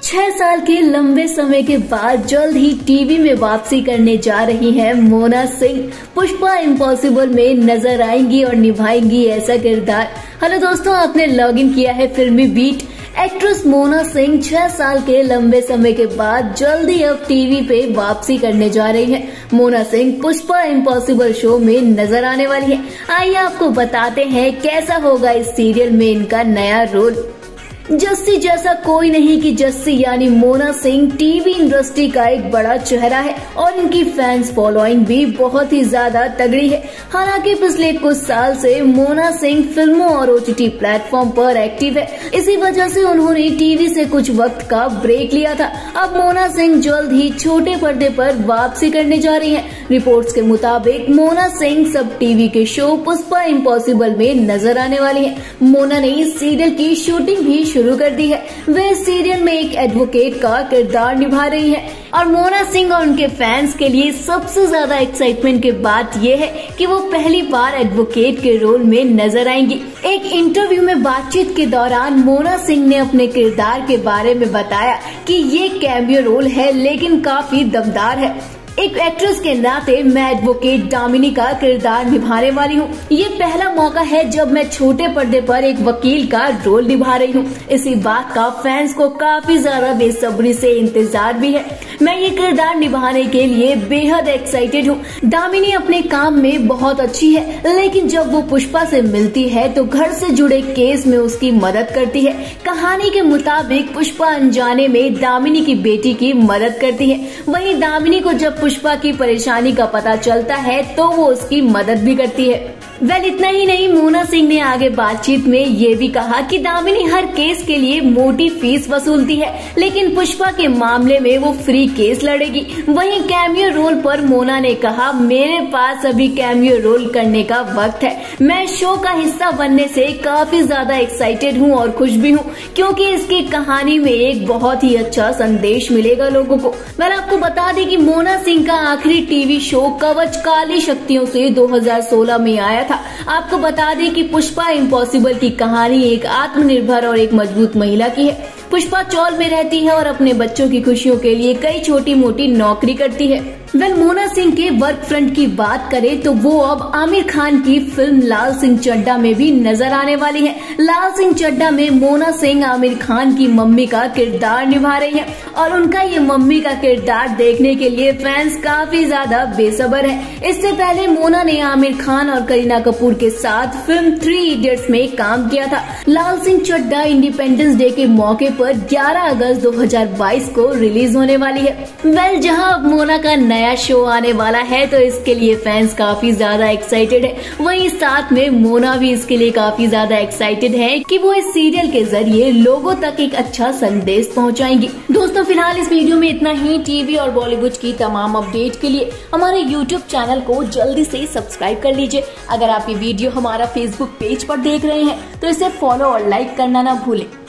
6 साल के लंबे समय के बाद जल्द ही टीवी में वापसी करने जा रही हैं मोना सिंह। पुष्पा इम्पॉसिबल में नजर आएंगी और निभाएंगी ऐसा किरदार। हेलो दोस्तों, आपने लॉगिन किया है फिल्मी बीट। एक्ट्रेस मोना सिंह 6 साल के लंबे समय के बाद जल्दी अब टीवी पे वापसी करने जा रही है। मोना सिंह पुष्पा इम्पॉसिबल शो में नजर आने वाली है। आइए आपको बताते हैं कैसा होगा इस सीरियल में इनका नया रोल। जस्सी जैसा कोई नहीं कि जस्सी यानी मोना सिंह टीवी इंडस्ट्री का एक बड़ा चेहरा है और इनकी फैंस फॉलोइंग भी बहुत ही ज्यादा तगड़ी है। हालांकि पिछले कुछ साल से मोना सिंह फिल्मों और OTT प्लेटफॉर्म पर एक्टिव है। इसी वजह से उन्होंने टीवी से कुछ वक्त का ब्रेक लिया था। अब मोना सिंह जल्द ही छोटे पर्दे पर वापसी करने जा रही है। रिपोर्ट्स के मुताबिक मोना सिंह सब टीवी के शो पुष्पा इम्पॉसिबल में नजर आने वाली है। मोना ने इस सीरियल की शूटिंग भी शुरू कर दी है। वे सीरियल में एक एडवोकेट का किरदार निभा रही है और मोना सिंह और उनके फैंस के लिए सबसे ज्यादा एक्साइटमेंट की बात यह है कि वो पहली बार एडवोकेट के रोल में नजर आएंगी। एक इंटरव्यू में बातचीत के दौरान मोना सिंह ने अपने किरदार के बारे में बताया कि ये कैमियो रोल है लेकिन काफी दमदार है। एक एक्ट्रेस के नाते मैं एडवोकेट दामिनी का किरदार निभाने वाली हूँ। ये पहला मौका है जब मैं छोटे पर्दे पर एक वकील का रोल निभा रही हूँ। इसी बात का फैंस को काफी ज्यादा बेसब्री से इंतजार भी है। मैं ये किरदार निभाने के लिए बेहद एक्साइटेड हूँ। दामिनी अपने काम में बहुत अच्छी है, लेकिन जब वो पुष्पा से मिलती है तो घर से जुड़े केस में उसकी मदद करती है। कहानी के मुताबिक पुष्पा अनजाने में दामिनी की बेटी की मदद करती है। वहीं दामिनी को जब पुष्पा की परेशानी का पता चलता है तो वो उसकी मदद भी करती है। इतना ही नहीं, मोना सिंह ने आगे बातचीत में ये भी कहा कि दामिनी हर केस के लिए मोटी फीस वसूलती है, लेकिन पुष्पा के मामले में वो फ्री केस लड़ेगी। वहीं कैमियो रोल पर मोना ने कहा, मेरे पास अभी कैमियो रोल करने का वक्त है। मैं शो का हिस्सा बनने से काफी ज्यादा एक्साइटेड हूँ और खुश भी हूँ, क्योंकि इसकी कहानी में एक बहुत ही अच्छा संदेश मिलेगा लोगों को। आपको बता दें कि मोना सिंह का आखिरी टीवी शो कवच काली शक्तियों से 2016 में आया था। आपको बता दें कि पुष्पा इम्पॉसिबल की कहानी एक आत्मनिर्भर और एक मजबूत महिला की है। पुष्पा चौल में रहती है और अपने बच्चों की खुशियों के लिए कई छोटी मोटी नौकरी करती है। मोना सिंह के वर्क फ्रंट की बात करें तो वो अब आमिर खान की फिल्म लाल सिंह चड्ढा में भी नजर आने वाली है। लाल सिंह चड्ढा में मोना सिंह आमिर खान की मम्मी का किरदार निभा रही है और उनका ये मम्मी का किरदार देखने के लिए फैंस काफी ज्यादा बेसब्र है। इससे पहले मोना ने आमिर खान और करीना कपूर के साथ फिल्म 3 इडियट्स में काम किया था। लाल सिंह चड्ढा इंडिपेंडेंस डे के मौके पर 11 अगस्त 2022 को रिलीज होने वाली है। जहां अब मोना का नया शो आने वाला है तो इसके लिए फैंस काफी ज्यादा एक्साइटेड है। वहीं साथ में मोना भी इसके लिए काफी ज्यादा एक्साइटेड है कि वो इस सीरियल के जरिए लोगों तक एक अच्छा संदेश पहुंचाएंगी। दोस्तों, फिलहाल इस वीडियो में इतना ही। टीवी और बॉलीवुड की तमाम अपडेट के लिए हमारे YouTube चैनल को जल्दी से सब्सक्राइब कर लीजिए। अगर आप ये वीडियो हमारा Facebook पेज पर देख रहे हैं तो इसे फॉलो और लाइक करना ना भूलें।